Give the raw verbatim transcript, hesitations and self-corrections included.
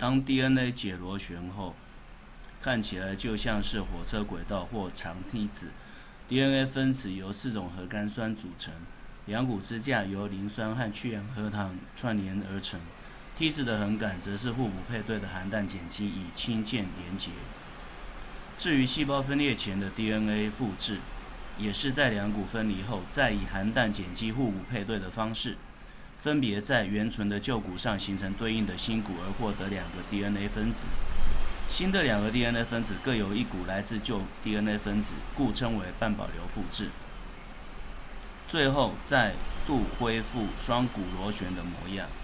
当 D N A 解螺旋后，看起来就像是火车轨道或长梯子。D N A 分子由四种核苷酸组成，两股支架由磷酸和去氧核糖串联而成。梯子的横杆则是互补配对的含氮碱基以氢键连结。至于细胞分裂前的 D N A 复制，也是在两股分离后，再以含氮碱基互补配对的方式，分别在原存的旧股上形成对应的新股，而获得两个 D N A 分子。新的两个 D N A 分子各有一股来自旧 D N A 分子，故称为半保留复制。最后再度恢复双股螺旋的模样。